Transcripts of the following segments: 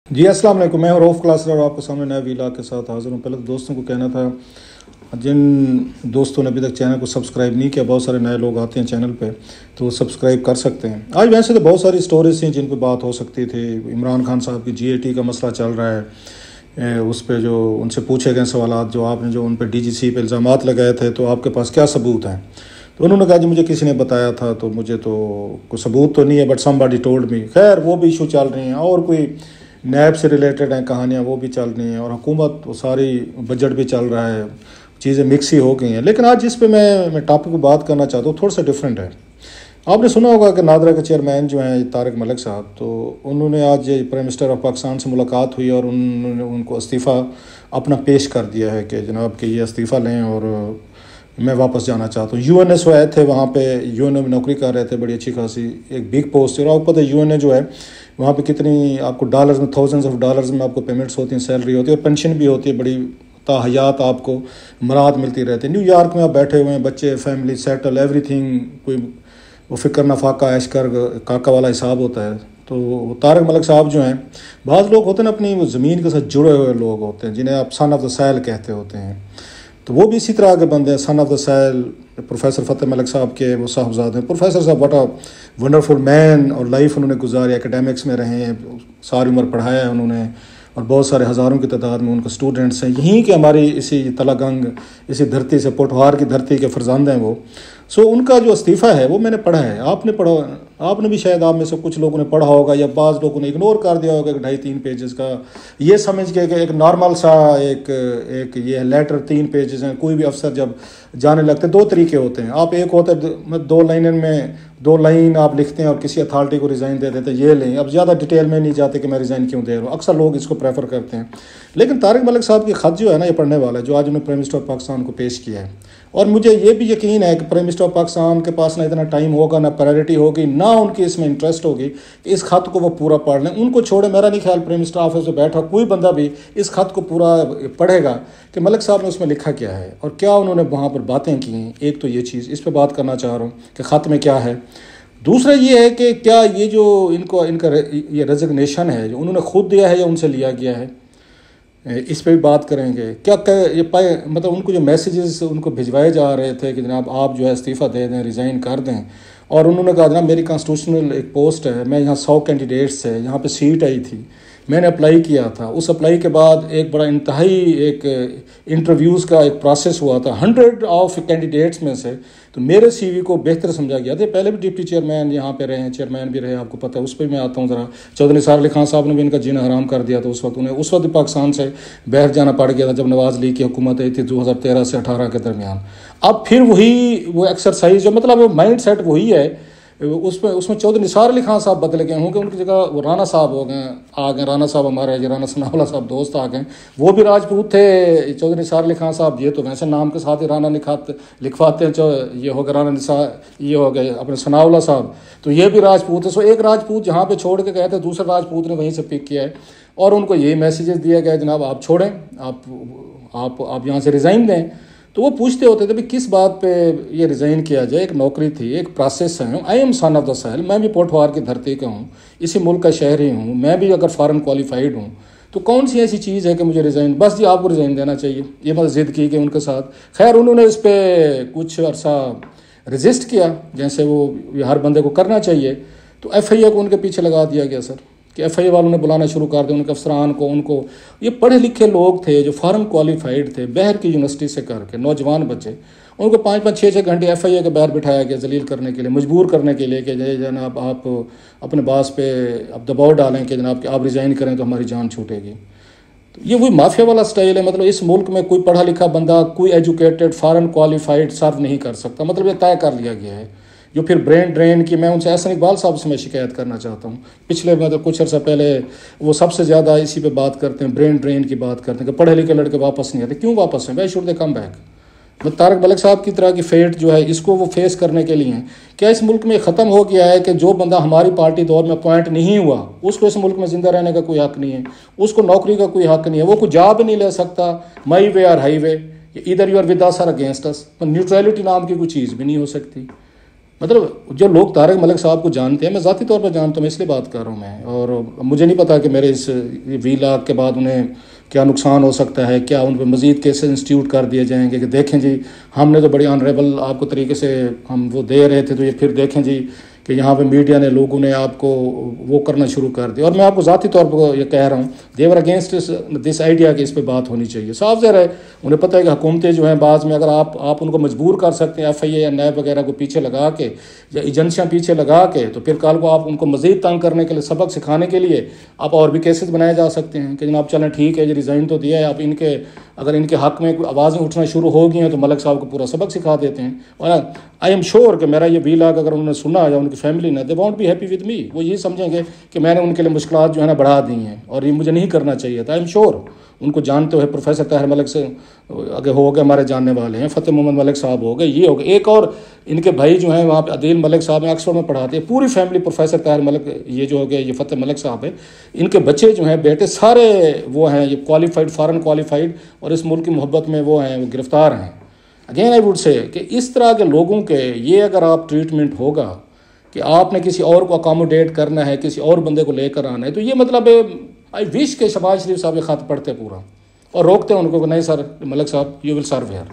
जी अस्सलाम वालेकुम। मैं रऊफ़ क्लासर और आपके सामने नया वीला के साथ हाज़िर हूँ। पहले तो दोस्तों को कहना था, जिन दोस्तों ने अभी तक चैनल को सब्सक्राइब नहीं किया, बहुत सारे नए लोग आते हैं चैनल पे तो वो सब्सक्राइब कर सकते हैं। आज वैसे तो बहुत सारी स्टोरीज थी जिन पे बात हो सकती थी। इमरान खान साहब की GAT का मसला चल रहा है, उस पर जो उनसे पूछे गए सवाल, जो आपने जो उन पर DGC पे इल्ज़ाम लगाए थे, तो आपके पास क्या सबूत हैं? तो उन्होंने कहा जी मुझे किसी ने बताया था, तो मुझे तो कोई सबूत तो नहीं है, बट समबडी टोल्ड मी। खैर वो भी इशू चल रही हैं, और कोई नैब से रिलेटेड हैं कहानियाँ, वो भी चल रही हैं, और हुकूमत वो सारी बजट भी चल रहा है, चीज़ें मिक्स ही हो गई हैं। लेकिन आज जिस पे मैं टॉपिक पर बात करना चाहता हूँ थोड़ा सा डिफरेंट है। आपने सुना होगा कि नादरा के चेयरमैन जो हैं तारिक मलिक साहब, तो उन्होंने आज प्राइम मिनिस्टर ऑफ पाकिस्तान से मुलाकात हुई और उन्होंने उनको इस्तीफ़ा अपना पेश कर दिया है कि जनाब कि ये इस्तीफ़ा लें और मैं वापस जाना चाहता हूँ। UNS वो आए थे वहाँ पे, UN में नौकरी कर रहे थे, बड़ी अच्छी खासी एक बिग पोस्ट थी। और आपको पता है UN जो है वहाँ पे कितनी आपको डॉलर्स में, थाउजेंड्स ऑफ डॉलर्स में आपको पेमेंट्स होती हैं, सैलरी होती है और पेंशन भी होती है, बड़ी ताहयात आपको मराहत मिलती रहती है। न्यूयॉर्क में आप बैठे हुए हैं, बच्चे, फैमिली सेटल, एवरीथिंग, कोई वो फ़िक्र नफाका ऐशकर काका वाला हिसाब होता है। तो तारिक मलिक साहब जो हैं, बाज़ लोग होते हैं ना अपनी वो ज़मीन के साथ जुड़े हुए लोग होते हैं, जिन्हें आप सन ऑफ द सैल कहते होते हैं, तो वो भी इसी तरह के बंदे हैं। Son of the soil professor Fateh Malik साहब के वो साहबजादे हैं। प्रोफेसर साहब व्हाट अ वंडरफुल मैन, और लाइफ उन्होंने गुजारी, एकेडमिक्स में रहे हैं, सारी उम्र पढ़ाया है उन्होंने, और बहुत सारे हज़ारों की तादाद में उनके स्टूडेंट्स हैं। यहीं के हमारी इसी तलागंग, इसी धरती से, पोठवार की धरती के फरजंद हैं वो। सो उनका जो इस्तीफ़ा है वो मैंने पढ़ा है, आपने पढ़ा, आपने भी शायद, आप में से कुछ लोगों ने पढ़ा होगा, या बाज़ लोगों ने इग्नोर कर दिया होगा कि 2.5-3 पेजेस का, ये समझ के कि एक नॉर्मल सा एक ये लेटर 3 पेजेस हैं। कोई भी अफसर जब जाने लगते, 2 तरीके होते हैं। आप एक होता है 2 लाइन में 2 लाइन आप लिखते हैं और किसी अथॉरिटी को रिज़ाइन दे देते हैं, ये लें। अब ज़्यादा डिटेल में नहीं जाते कि मैं रिज़ाइन क्यों दे रहा हूँ, अक्सर लोग इसको प्रेफर करते हैं। लेकिन तारिक मलिक साहब की ख़त जो है ना, ये पढ़ने वाला है, जो आज उन्होंने प्राइम मिनिस्टर ऑफ पाकिस्तान को पेश किया है, और मुझे ये भी यकीन है कि प्राइम मिनिस्टर ऑफ पाकिस्तान के पास ना इतना टाइम होगा, ना प्रायोरिटी होगी, ना उनकी इसमें इंटरेस्ट होगी कि इस खत को वो पूरा पढ़ लें। उनको छोड़े, मेरा नहीं ख्याल प्राइम मिनिस्टर ऑफिस में बैठा कोई बंदा भी इस खत को पूरा पढ़ेगा कि मलिक साहब ने उसमें लिखा क्या है और क्या उन्होंने वहाँ पर बातें की हैं। एक तो ये चीज़, इस पर बात करना चाह रहा हूँ कि ख़त में क्या है। दूसरा ये है कि क्या ये जो इनका ये रेजिग्नेशन है, जो उन्होंने खुद दिया है या उनसे लिया गया है, इस पे भी बात करेंगे। क्या ये पाए, मतलब उनको जो मैसेजेस उनको भिजवाए जा रहे थे कि जनाब आप जो है इस्तीफ़ा दे दें, रिज़ाइन कर दें, और उन्होंने कहा जनाब मेरी कॉन्स्टिट्यूशनल एक पोस्ट है, मैं यहाँ 100 कैंडिडेट्स है, यहाँ पे सीट आई थी, मैंने अप्लाई किया था। उस अप्लाई के बाद एक बड़ा इंतहाई एक इंटरव्यूज़ का एक प्रोसेस हुआ था 100 ऑफ कैंडिडेट्स में से, तो मेरे CV को बेहतर समझा गया था। पहले भी डिप्टी चेयरमैन यहाँ पे रहे हैं, चेयरमैन भी रहे, आपको पता है, उस पर मैं आता हूँ ज़रा। चौधरी निसार अली खान साहब ने भी इनका जीना हराम कर दिया था उस वक्त। उन्हें उस वक्त पाकिस्तान से बाहर जाना पड़ गया था जब नवाज़ लीग की हुकूमत आई थी 2013 से 18 के दरमियान। अब फिर वही वो एक्सरसाइज, जो मतलब माइंड सेट वही है, उसमें चौधरी निसार अली खान साहब बदल गए होंगे, उनकी जगह वो राना साहब हो गए, आ गए। राना साहब हमारे राना सनाउल्लाह साहब दोस्त आ गए, वो भी राजपूत थे। चौधरी निसार अली खान साहब, ये तो वैसे नाम के साथ ही राना लिखवाते हैं, ये हो गए राना निसार, ये हो गए अपने सनाउल्लाह साहब, तो ये भी राजपूत है। सो एक राजपूत जहाँ पे छोड़ के गए थे, दूसरे राजपूत ने वहीं से पिक किया है, और उनको यही मैसेजेस दिया गया जनाब आप छोड़ें, आप यहाँ से रिज़ाइन दें। तो वो पूछते होते थे भी किस बात पे ये रिज़ाइन किया जाए, एक नौकरी थी, एक प्रोसेस है। I am son of the soil, मैं भी पोठवार की धरती का हूँ, इसी मुल्क का शहरी हूँ, मैं भी अगर फ़ॉरेन क्वालिफाइड हूँ, तो कौन सी ऐसी चीज़ है कि मुझे रिज़ाइन, बस जी आपको रिज़ाइन देना चाहिए। ये मतलब ज़िद की कि उनके साथ। खैर उन्होंने इस पर कुछ अरसा रजिस्ट किया, जैसे वो हर बंदे को करना चाहिए। तो FIA को उनके पीछे लगा दिया गया सर, कि FIA वालों ने बुलाना शुरू कर दिया उनके अफसरान को। उनको ये पढ़े लिखे लोग थे जो फॉरेन क्वालिफाइड थे, बाहर की यूनिवर्सिटी से करके, नौजवान बच्चे, उनको 5-5, 6-6 घंटे FIA के बाहर बिठाया गया, जलील करने के लिए, मजबूर करने के लिए कि जनाब आप अपने बास पे अब दबाव डालें कि जनाब कि आप रिज़ाइन करें तो हमारी जान छूटेगी। तो ये वही माफिया वाला स्टाइल है। मतलब इस मुल्क में कोई पढ़ा लिखा बंदा, कोई एजुकेटेड फॉरेन क्वालिफाइड सर्व नहीं कर सकता, मतलब ये तय कर लिया गया है। जो फिर ब्रेन ड्रेन की, मैं उनसे एहसन इकबाल साहब से मैं शिकायत करना चाहता हूँ। पिछले मतलब कुछ अर्सा पहले वो सबसे ज़्यादा इसी पे बात करते हैं, ब्रेन ड्रेन की बात करते हैं कि पढ़े लिखे लड़के वापस नहीं आते। क्यों वापस हैं? Why should they come back? मतलब तारिक मलिक साहब की तरह की फेट जो है, इसको वो फेस करने के लिए क्या इस मुल्क में ख़त्म हो गया है कि जो बंदा हमारी पार्टी दौर में अपॉइंट नहीं हुआ, उसको इस मुल्क में ज़िंदा रहने का कोई हक़ नहीं है, उसको नौकरी का कोई हक़ नहीं है, वो कोई जॉब नहीं ले सकता। माई वे और हाई वे, इधर यू आर विद अस और अगेंस्ट अस, न्यूट्रलिटी नाम की कोई चीज़ भी नहीं हो सकती। मतलब जो लोग तारक मलिक साहब को जानते हैं, मैं ज़ाती तौर पर जानता हूँ, इसलिए बात कर रहा हूँ मैं। और मुझे नहीं पता कि मेरे इस वीलाग के बाद उन्हें क्या नुकसान हो सकता है, क्या उन पर मज़ीद केसेस इंस्टीट्यूट कर दिए जाएंगे कि देखें जी हमने तो बड़ी ऑनरेबल आपको तरीके से हम वो दे रहे थे, तो ये फिर देखें जी कि यहाँ पे मीडिया ने, लोगों ने आपको वो करना शुरू कर दिया। और मैं आपको ज़ाती तौर पर ये कह रहा हूँ, देवर अगेंस्ट दिस आइडिया कि इस पर बात होनी चाहिए। साफ ज़ाहिर है उन्हें पता है कि हुकूमतें जो हैं बाद में, अगर आप उनको मजबूर कर सकते हैं FIA या नैब वगैरह को पीछे लगा के या एजेंसियाँ पीछे लगा के, तो फिर कल को आप उनको मज़ीद तंग करने के लिए, सबक सिखाने के लिए आप और भी केसेस बनाए जा सकते हैं कि जनाब चलें ठीक है, ये रिज़ाइन तो दिया है, आप इनके अगर इनके हक़ में आवाज़ें उठना शुरू हो गई हैं तो मलिक साहब को पूरा सबक सिखा देते हैं। और आई एम श्योर कि मेरा ये वीलाग अगर उन्होंने सुना या उनकी फैमिली ने, they won't be happy with me. वो ये समझेंगे कि मैंने उनके लिए मुश्किलात जो है ना बढ़ा दी हैं और ये मुझे नहीं करना चाहिए था। आई एम श्योर उनको जानते हुए प्रोफेसर ताहिर मलिक से आगे हो गए, हमारे जानने वाले हैं, फ़तेह मोहम्मद मलिक साहब हो गए, ये हो गए, एक और इनके भाई जो हैं वहाँ पे अदील मलिक साहब हैं, ऑक्सफोर्ड में पढ़ाते हैं, पूरी फैमिली प्रोफेसर ताहिर मलिक, ये जो हो गए ये फ़तेह मलिक साहब है, इनके बच्चे जो हैं बेटे सारे वो हैं ये क्वालिफाइड, फ़ॉरेन क्वालिफाइड, और इस मुल्क की मोहब्बत में वो हैं, वो गिरफ़्तार हैं। अगेन आई वुड से कि इस तरह के लोगों के ये अगर आप ट्रीटमेंट होगा कि आपने किसी और को अकोमोडेट करना है, किसी और बंदे को लेकर आना है, तो ये मतलब आई विश के शहबाज शरीफ साहब ये ख़त पढ़ते पूरा और रोकते हैं उनको कि नहीं सर मलिक साहब यू विल सर्व हियर।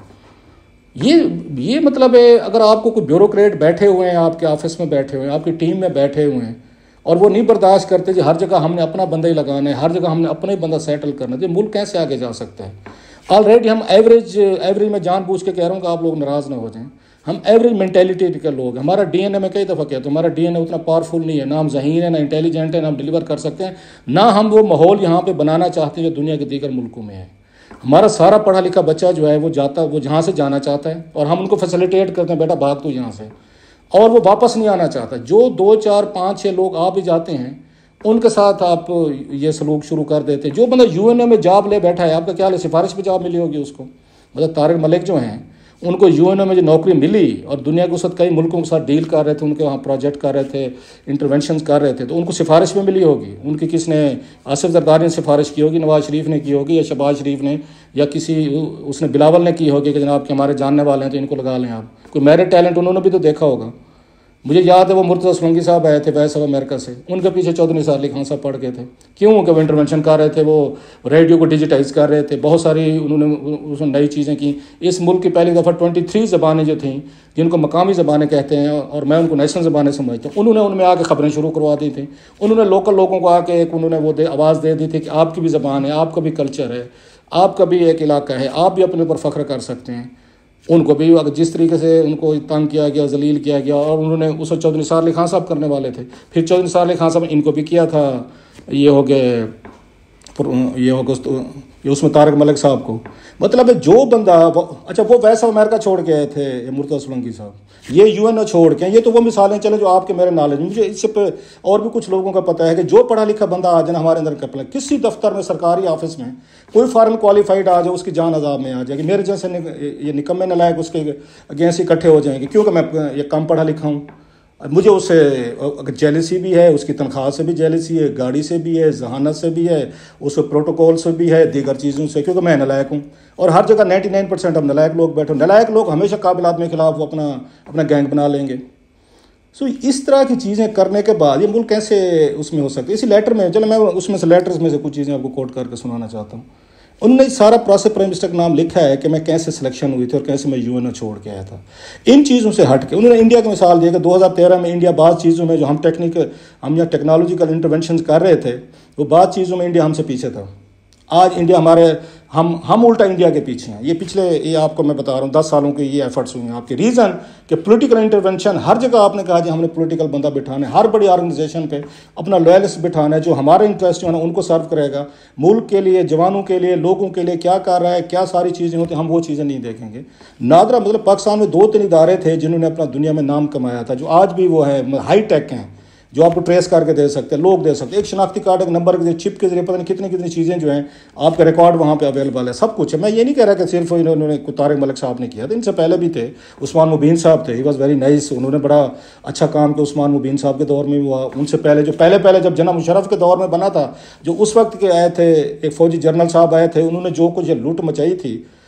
ये मतलब है अगर आपको कोई ब्यूरोक्रेट बैठे हुए हैं, आपके ऑफिस में बैठे हुए हैं, आपकी टीम में बैठे हुए हैं और वो नहीं बर्दाश्त करते जी हर जगह हमने अपना बंदा ही लगाना है, हर जगह हमने अपना ही बंदा सेटल करना है, तो मुल्क कैसे आगे जा सकता है। ऑलरेडी हम एवरेज में जानबूझ के कह रहा हूँ कि आप लोग नाराज़ ना हो जाएं, हम एवरेज मेंटेलिटी के लोग हैं। हमारा DNA में कई दफ़ा कहते हैं हमारा DNA उतना पावरफुल नहीं है, ना हम ज़हीन है, ना इंटेलिजेंट है, ना हम डिलीवर कर सकते हैं, ना हम वो माहौल यहाँ पे बनाना चाहते हैं जो दुनिया के दीगर मुल्कों में है। हमारा सारा पढ़ा लिखा बच्चा जो है वो जहाँ से जाना चाहता है और हम उनको फैसिलिटेट करते हैं, बेटा भाग तो यहाँ से, और वो वापस नहीं आना चाहता। जो 2 4 5 6 लोग आ भी जाते हैं उनके साथ आप ये सलूक शुरू कर देते। जो बंदा UNO में जॉब ले बैठा है, आपका क्या है, सिफारिश पे जॉब मिली होगी उसको। मतलब तारिक मलिक जो हैं उनको UNO में जो नौकरी मिली और दुनिया के साथ कई मुल्कों के साथ डील कर रहे थे, उनके वहाँ प्रोजेक्ट कर रहे थे, इंटरवेंशन कर रहे थे, तो उनको सिफारिश में मिली होगी। उनकी किसने, आसिफ जरदारी ने सिफारिश की होगी, नवाज शरीफ ने की होगी, या शहबाज शरीफ ने, या किसी उसने बिलावल ने की होगी कि जनाब के हमारे जानने वाले हैं तो इनको लगा लें आप। कोई मेरिट टैलेंट उन्होंने भी तो देखा होगा। मुझे याद है वो मुर्तज़ा सोलंकी साहब आए थे वैसे अमेरिका से, उनके पीछे चौधरी निसार अली खान साहब पढ़ गए थे। क्यों कि वो इंटरवेंशन कर रहे थे, वो रेडियो को डिजिटाइज कर रहे थे, बहुत सारी उन्होंने उसमें नई चीज़ें की। इस मुल्क की पहली दफ़ा 23 ज़बानें जो थी जिनको मकामी ज़बानें कहते हैं और मैं उनको नेशनल ज़बानें समझता हूँ, उन्होंने उनमें आके ख़बरें शुरू करवा दी थी। उन्होंने लोकल लोगों को आके एक उन्होंने वो आवाज़ दे दी थी कि आपकी भी ज़बान है, आपका भी कल्चर है, आपका भी एक इलाका है, आप भी अपने ऊपर फ़ख्र कर सकते हैं। उनको भी अगर जिस तरीके से उनको तंग किया गया, जलील किया गया, और उन्होंने उस चौधरी निसार अली खान साहब करने वाले थे, फिर चौधरी निसार अली खान साहब इनको भी किया था, ये हो गए उसमें तारिक मलिक साहब को। मतलब जो बंदा अच्छा वो वैसा अमेरिका छोड़ के आए थे मुर्तज़ा सोलंकी साहब, ये UNO छोड़ के, ये तो वो मिसालें चले जो आपके मेरे नॉलेज में, मुझे इससे पे और भी कुछ लोगों का पता है कि जो पढ़ा लिखा बंदा आ जाए ना हमारे अंदर कपड़ा, किसी दफ्तर में, सरकारी ऑफिस में कोई फॉरेन क्वालिफाइड आ जाए, उसकी जान अजाब में आ जाएगी। मेरे जैसे ये निकम्मे नलायक उसके अगेंस्ट इकट्ठे हो जाएंगे, क्योंकि मैं ये कम पढ़ा लिखा हूँ। मुझे उससे जेलसी भी है, उसकी तनख्वाह से भी जेलसी है, गाड़ी से भी है, जहानत से भी है, उस प्रोटोकॉल से भी है, दीगर चीज़ों से, क्योंकि मैं नलायक हूँ। और हर जगह 99% हम नलायक लोग बैठे, नलायक लोग हमेशा काबिल आदमी के खिलाफ वो अपना गैंग बना लेंगे। सो इस तरह की चीज़ें करने के बाद ये मुल्क कैसे उसमें हो सकती है। इसी लेटर में, चलो मैं उसमें से लेटर्स में से कुछ चीज़ें आपको कोट करके सुनाना चाहता हूँ। उन्होंने सारा प्रोसेस प्राइम मिनिस्टर का नाम लिखा है कि मैं कैसे सिलेक्शन हुई थी और कैसे मैं UNO छोड़ के आया था। इन चीज़ों से हट के उन्होंने इंडिया की मिसाल दी कि 2013 में इंडिया बाद चीज़ों में जो हम यहाँ टेक्नोलॉजिकल इंटरवेंशन कर रहे थे, वो बाद चीज़ों में इंडिया हमसे पीछे था। आज इंडिया हम उल्टा इंडिया के पीछे हैं। ये आपको मैं बता रहा हूँ 10 सालों के ये एफर्ट्स हुए हैं आपके। रीज़न कि पॉलिटिकल इंटरवेंशन हर जगह आपने कहा जी हमने पॉलिटिकल बंदा बिठाना है, हर बड़ी ऑर्गेनाइजेशन पे अपना लॉयलिस्ट बिठाना है जो हमारे इंटरेस्ट जो है ना उनको सर्व करेगा, मुल्क के लिए, जवानों के लिए, लोगों के लिए क्या कर रहा है, क्या सारी चीज़ें होती हैं, हम वो चीज़ें नहीं देखेंगे। नादरा मतलब पाकिस्तान में 2-3 इदारे थे जिन्होंने अपना दुनिया में नाम कमाया था, जो आज भी वो है हाई टेक हैं, जो आपको ट्रेस करके दे सकते हैं, लोग दे सकते हैं, एक शनाख्ती कार्ड, एक नंबर के जरिए, चिप के जरिए, पता नहीं कितनी कितनी चीज़ें जो हैं आपका रिकॉर्ड वहाँ पे अवेलेबल है, सब कुछ है। मैं ये नहीं कह रहा कि सिर्फ इन्होंने तारिक मलिक साहब ने किया था, इनसे पहले भी थे। उस्मान मुबीन साहब थे, ही वॉज वेरी नाइस, उन्होंने बड़ा अच्छा काम किया। उस्मान मुबीन साहब के दौर में हुआ, उनसे पहले जो पहले जब जना मुशर्रफ के दौर में बना था, जो उस वक्त के आए थे, एक फ़ौजी जनरल साहब आए थे, उन्होंने जो कुछ लूट मचाई थी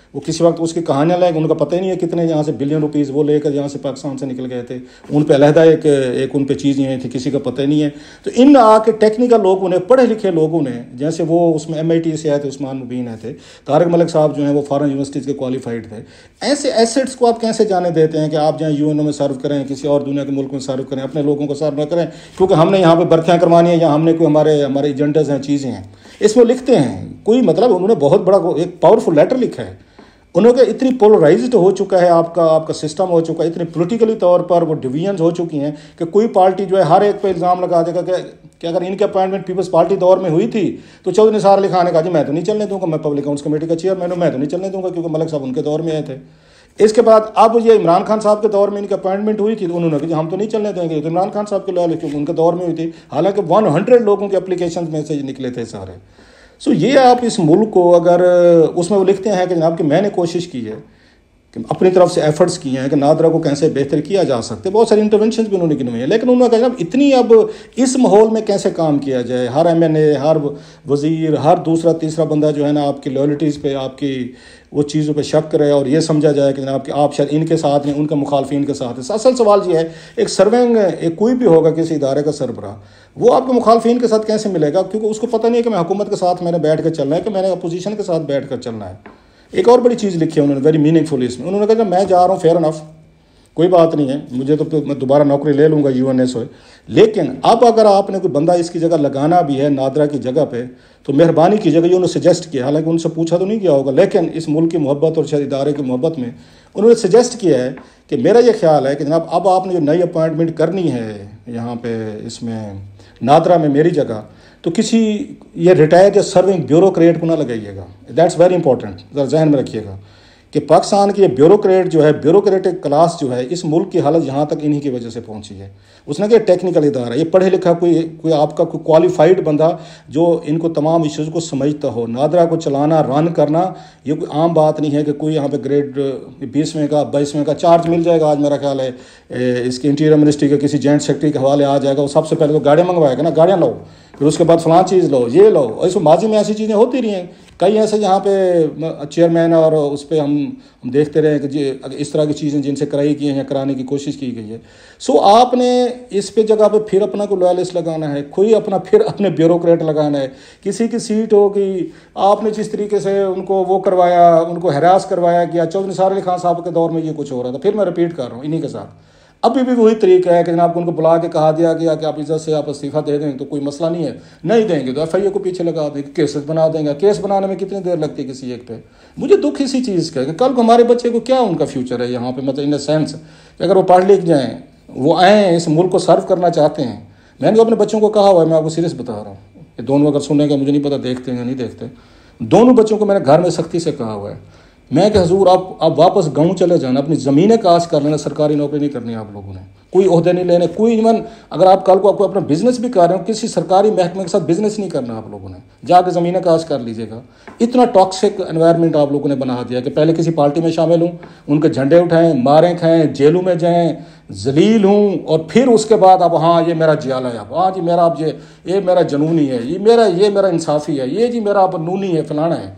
वो किसी वक्त उसकी कहानियाँ लेंगे, उनका पता ही नहीं है कितने यहाँ से बिलियन रुपीज़ वो लेकर यहाँ से पाकिस्तान से निकल गए थे। उन पर अलहदा एक उन पर चीज़ नहीं थी, किसी का पता ही नहीं है। तो इन आके टेक्निकल लोगों ने, पढ़े लिखे लोगों ने, जैसे वो उसमें MIT से आए थे, उस्मान मुबीन आए थे, तारिक मलिक साहब जो हैं वो फॉरेन यूनिवर्सिटीज़ के क्वालिफाइड थे। ऐसे एसेट्स को आप कैसे जाने देते हैं कि आप जहाँ UNO में सर्व करें, किसी और दुनिया के मुल्क में सर्व करें, अपने लोगों को सर्व न करें क्योंकि हमने यहाँ पे बर्थियाँ करवानी है या हमने कोई हमारे एजेंडाज हैं, चीज़ें हैं। इसमें लिखते हैं कोई मतलब, उन्होंने बहुत बड़ा एक पावरफुल लेटर लिखा है। उन्होंने इतनी पोलराइज्ड हो चुका है आपका सिस्टम हो चुका है, इतनी पॉलिटिकली तौर पर वो डिवीजन्स हो चुकी हैं कि कोई पार्टी जो है हर एक पे इल्ज़ाम लगा देगा कि अगर इनकी अपॉइंटमेंट पीपल्स पार्टी दौर में हुई थी तो चौधरी निसार अली खान ने कहा जी मैं तो नहीं चलने दूंगा, मैं पब्लिक अकाउंट्स कमेटी का चेयरमैन हूँ, मैं तो नहीं चलने दूंगा क्योंकि मलिक साहब उनके दौर में आए थे। इसके बाद अब ये इमरान खान साहब के दौर में इनकी अपॉइंटमेंट हुई थी तो उन्होंने कहा हम तो नहीं चलने देंगे, तो इमरान खान साहब के लॉयल क्योंकि उनके दौर में हुई थी, हालांकि 100 लोगों के एप्लीकेशन में से निकले थे सारे। सो ये आप इस मुल्क को अगर, उसमें वो लिखते हैं कि जनाब कि मैंने कोशिश की है कि अपनी तरफ से एफर्ट्स किए हैं कि नादरा को कैसे बेहतर किया जा सकते, बहुत सारी इंटरवेंशन भी उन्होंने गिनवाई है, लेकिन उन्होंने कहा जनाब इतनी अब इस माहौल में कैसे काम किया जाए, हर MNA, हर वज़ीर, हर दूसरा तीसरा बंदा जो है ना आपकी लॉयल्टीज़ पे, आपकी वो चीज़ों पे शक करे और ये समझा जाए कि जनाब कि आप शायद इनके साथ हैं, उनके मुखालफिन के साथ हैं। असल सवाल ये है, एक सर्विंग एक कोई भी होगा किसी इदारे का सरबराह, वो आपके मुखालफिन के साथ कैसे मिलेगा, क्योंकि उसको पता नहीं है कि मैं हुकूमत के साथ मैंने बैठ कर चलना है कि मैंने अपोजिशन के साथ बैठ कर चलना है। एक और बड़ी चीज़ लिखी है उन्होंने वेरी मीनिंगफुल इसमें, उन्होंने कहा मैं जा रहा हूँ, फेयर इनफ, कोई बात नहीं है, मुझे तो मैं दोबारा नौकरी ले लूँगा UNSO, लेकिन अब अगर आपने कोई बंदा इसकी जगह लगाना भी है नादरा की जगह पे तो मेहरबानी की जगह, ये उन्होंने सजेस्ट किया, हालांकि उनसे पूछा तो नहीं किया होगा, लेकिन इस मुल्क की मोहब्बत और शायद इदारे की मोहब्बत में उन्होंने सजेस्ट किया है कि मेरा ये ख्याल है कि जनाब अब आपने जो नई अपॉइंटमेंट करनी है यहाँ पे इसमें नादरा में मेरी जगह, तो किसी ये रिटायर्ड या सर्विंग ब्यूरोक्रेट को ना लगाइएगा। दैट्स वेरी इंपॉर्टेंट, ज़रा जहन में रखिएगा कि पाकिस्तान की ये ब्यूरोक्रेट जो है, ब्यूरोक्रेटिक क्लास जो है, इस मुल्क की हालत यहाँ तक इन्हीं की वजह से पहुँची है। उसने कहा टेक्निकल इदारा, ये पढ़े लिखा कोई आपका कोई क्वालिफाइड बंदा जो इनको तमाम इश्यूज़ को समझता हो, नादरा को चलाना, रन करना, ये कोई आम बात नहीं है कि कोई यहाँ पे ग्रेड 20वें का 22वें का चार्ज मिल जाएगा। आज मेरा ख्याल है इसके इंटीरियर मिनिस्ट्री के किसी जॉइंट सेक्रेटरी के हवाले आ जाएगा, वो सबसे पहले तो गाड़ियाँ मंगवाएगा ना, गाड़ियाँ लो, फिर उसके बाद फलां चीज़ लो, ये लो। और इसमें माजी में ऐसी चीज़ें होती रही हैं, कई ऐसे यहाँ पे चेयरमैन और उस पर हम देखते रहे कि इस तरह की चीज़ें जिनसे कराई की हैं या कराने की कोशिश की गई है। सो आपने इस पे जगह पे फिर अपना कोई लॉयलिस्ट लगाना है, कोई अपना फिर अपने ब्यूरोक्रेट लगाना है, किसी की सीट होगी, आपने जिस तरीके से उनको वो करवाया, उनको हरास करवाया कि चौधरी निसार अली खान साहब के दौर में ये कुछ हो रहा था, फिर मैं रिपीट कर रहा हूँ इन्हीं के साथ अभी भी वही तरीका है कि जनाब उनको बुला के कहा दिया गया कि आप इज्जत से आप इस्तीफा दे दें तो कोई मसला नहीं है, नहीं देंगे तो FIA को पीछे लगा देंगे, केसेस बना देंगे। केस बनाने में कितनी देर लगती है किसी एक पे। मुझे दुख इसी चीज़ का है कि कल को हमारे बच्चे को क्या उनका फ्यूचर है यहाँ पे, मतलब इन द सेंस कि अगर वो पढ़ लिख जाएँ, वो आएँ, इस मुल्क को सर्व करना चाहते हैं। मैंने तो अपने बच्चों को कहा हुआ है, मैं आपको सीरियस बता रहा हूँ, ये दोनों अगर सुनेंगे, मुझे नहीं पता देखते हैं या नहीं देखते, दोनों बच्चों को मैंने घर में सख्ती से कहा हुआ है, मैं कि हजूर आप वापस गाँव चले जाना, अपनी ज़मीनें काश कर लेना, सरकारी नौकरी नहीं करनी आप लोगों ने, कोई ओहदे नहीं लेने, कोई इवन अगर आप कल को आपको अपना बिजनेस भी कर रहे हो, किसी सरकारी महकमे के साथ बिजनेस नहीं करना आप लोगों ने, जाकर ज़मीनें काश कर लीजिएगा। इतना टॉक्सिक एनवायरनमेंट आप लोगों ने बना दिया कि पहले किसी पार्टी में शामिल हूँ, उनके झंडे उठाएं, मारें खाएं, जेलों में जाएं, जलील हूँ, और फिर उसके बाद अब हाँ ये मेरा जियाला है, अब हाँ जी मेरा, अब ये मेरा जनूनी है, ये मेरा इंसाफी है, ये जी मेरा अब नूनी है, फलाना है।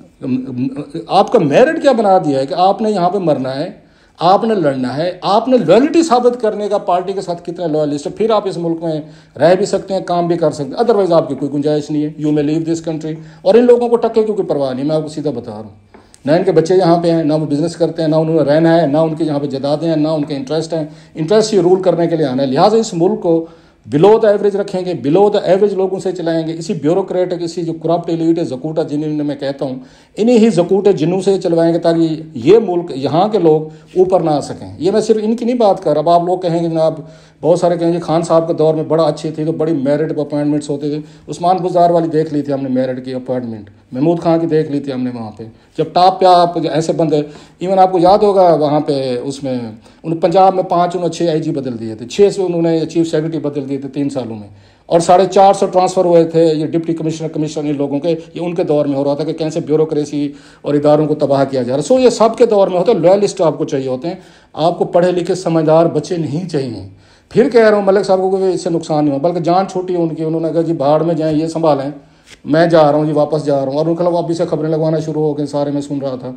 आपका मेरिट क्या बना दिया है कि आपने यहाँ पे मरना है, आपने लड़ना है, आपने लॉयल्टी साबित करने का पार्टी के साथ कितने लॉयलिस्ट है, फिर आप इस मुल्क में रह भी सकते हैं, काम भी कर सकते हैं, अदरवाइज आपकी कोई गुंजाइश नहीं है, you may leave this country. और इन लोगों को टक्के की कोई परवाह नहीं, मैं आपको सीधा बता रहा हूँ, ना इनके बच्चे यहाँ पे हैं, ना वो बिजनेस करते हैं, ना उन्होंने रहना है, ना उनके यहाँ पे जदादें हैं, ना उनके इंटरेस्ट हैं, इंटरेस्ट ये रूल करने के लिए आना है। लिहाजा इस मुल्क को बिलो द एवरेज रखेंगे, बिलो द एवरेज लोगों से चलाएंगे, इसी ब्यूरोक्रेट, इसी जो करप्ट एलीट है, जकूटा जिन्हें मैं कहता हूँ, इन्हीं ही जकूटे जिन्हों से चलवाएंगे ताकि ये मुल्क, यहाँ के लोग ऊपर ना आ सकें। ये मैं सिर्फ इनकी नहीं बात कर, अब आप लोग कहेंगे जनाब, बहुत सारे कहेंगे खान साहब के दौर में बड़ा अच्छी थी तो बड़ी मेरिट अपॉइंटमेंट्स होते थे, उस्मान बुज़दार वाली देख ली थी हमने मेरिट की अपॉइंटमेंट, महमूद खान की देख ली थी हमने वहाँ पे, जब टॉप पे आप ऐसे बंदे, इवन आपको याद होगा वहाँ पे उसमें उन पंजाब में 5 उन्होंने 6 IG बदल दिए थे, 6 से उन्होंने चीफ सेक्रेटरी बदल दिए थे 3 सालों में, और 450 ट्रांसफ़र हुए थे ये डिप्टी कमिश्नर इन लोगों के, ये उनके दौर में हो रहा था कि कैसे ब्यूरोक्रेसी और इदारों को तबाह किया जा रहा है। सो ये सब के दौर में होता है, लॉयलिस्ट आपको चाहिए होते हैं, आपको पढ़े लिखे समझदार बच्चे नहीं चाहिए। फिर कह रहा हूँ मलिक साहब को इससे नुकसान नहीं हो, बल्कि जान छोटी उनकी, उन्होंने कहा जी भाड़ में जाएँ, ये संभालें, मैं जा रहा हूँ जी, वापस जा रहा हूँ। और उनके खिलाफ अभी से खबरें लगवाना शुरू हो गई, सारे में सुन रहा था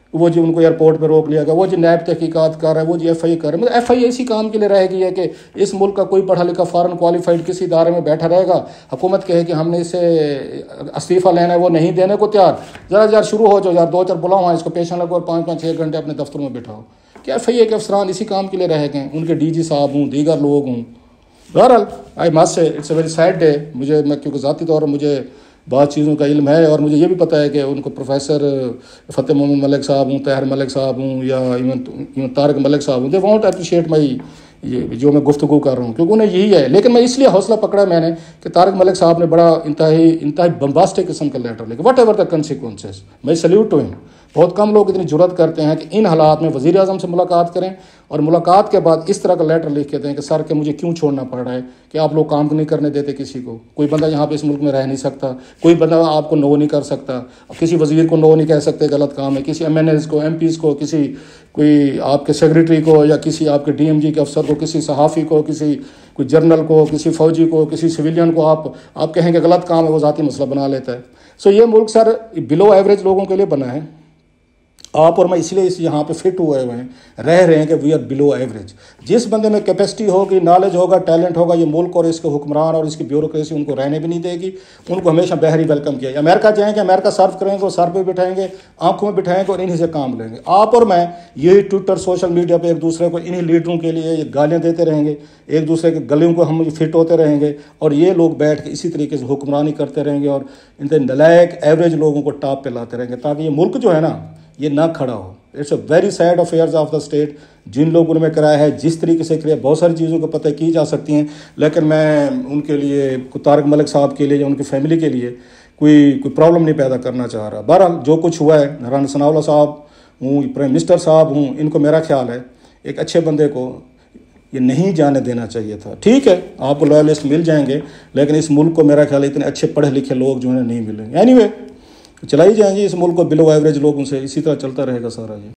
वो जी उनको एयरपोर्ट पे रोक लिया गया, वो जी नैब तहकीकात कर रहा है, वो जी FIA कर रहा है। मतलब FIA इसी काम के लिए रहेगी है कि इस मुल्क का कोई पढ़ा लिखा फॉरेन क्वालिफाइड किसी इदारे में बैठा रहेगा, हुकूमत कहे कि हमने इसे इस्तीफ़ा लेना है, वो नहीं देने को तैयार, ज़रा शुरू हो जाओ यार, 2-4 बुलाओ वहाँ इसको पेश लगो और 5-5-6 घंटे अपने दफ्तर में बैठाओ। कि FIA के अफसरान इसी काम के लिए रह गए, उनके DG साहब हूँ, दीगर लोग हूँ। बहरहाल I must say it's a very sad day. मैं क्योंकि ज़ाती तौर पर मुझे बहुत चीज़ों का इल्म है और मुझे ये भी पता है कि उनको प्रोफेसर फ़तेह मोहम्मद मलिक साहब हूँ, ताहिर मलिक साहब हूँ या इवन तारिक मलिक साहब हूँ, दे वॉन्ट अप्रिशिएट माई ये जो मैं गुफ्तगू कर रहा हूँ, क्योंकि उन्हें यही है। लेकिन मैं इसलिए हौसला पकड़ा मैंने कि तारिक मलिक साहब ने बड़ा इंतहाई बम्बास्टिक किस्म का लेटर लिखा, वट एवर द कंसिक्वेंसेस, मैं सल्यूट टू हिम। बहुत कम लोग इतनी जुर्रत करते हैं कि इन हालात में वज़ीर आज़म से मुलाकात करें और मुलाकात के बाद इस तरह का लेटर लिख के दें कि सर के मुझे क्यों छोड़ना पड़ रहा है, कि आप लोग काम नहीं करने देते किसी को, कोई बंदा यहाँ पे इस मुल्क में रह नहीं सकता, कोई बंदा आपको नो नहीं कर सकता, किसी वज़ीर को नो नहीं कह सकते, गलत काम है, किसी MNAs को, MPs को, किसी कोई आपके सेक्रेटरी को या किसी आपके DMG के अफसर को, किसी सहाफ़ी को, किसी कोई जर्नल को, किसी फ़ौजी को, किसी सिविलियन को आप कहेंगे गलत काम है, वो ज़ाती मसला बना लेता है। सो ये मुल्क सर बिलो एवरेज लोगों के लिए बना है। आप और मैं इसलिए इस यहाँ पे फिट हुए हुए हैं, रह रहे हैं कि वी आर बिलो एवरेज। जिस बंदे में कैपेसिटी होगी, नॉलेज होगा, टैलेंट होगा, ये मुल्क और इसके हुक्मरान और इसकी ब्यूरोक्रेसी उनको रहने भी नहीं देगी, उनको हमेशा बहरी वेलकम किया। अमेरिका जाएंगे, अमेरिका सर्व करेंगे, वो सर पे बिठाएंगे, आंखों में बिठाएंगे और इन्हीं से काम लेंगे। आप और मैं यही ट्विटर, सोशल मीडिया पर एक दूसरे को, इन्हीं लीडरों के लिए ये गालियाँ देते रहेंगे, एक दूसरे के गलियों को हम फिट होते रहेंगे और ये लोग बैठ के इसी तरीके से हुक्मरानी करते रहेंगे और इन नलायक एवरेज लोगों को टॉप पे लाते रहेंगे, ताकि ये मुल्क जो है ना ये ना खड़ा हो। It's a very sad affairs of the state. जिन लोगों ने कराया है, जिस तरीके से कराया, बहुत सारी चीज़ों को पता की जा सकती हैं, लेकिन मैं उनके लिए, तारिक मलिक साहब के लिए या उनकी फैमिली के लिए कोई प्रॉब्लम नहीं पैदा करना चाह रहा। बहरहाल जो कुछ हुआ है, राना सनाउल्लाह साहब हूँ, प्राइम मिनिस्टर साहब हूँ, इनको मेरा ख्याल है एक अच्छे बंदे को ये नहीं जाने देना चाहिए था। ठीक है, आपको लॉयलिस्ट मिल जाएंगे, लेकिन इस मुल्क को मेरा ख्याल इतने अच्छे पढ़े लिखे लोग जो है नहीं मिलेंगे। एनीवे चलाई जाएंगी इस मुल्क को बिलो एवरेज लोगों से, इसी तरह चलता रहेगा सारा ये।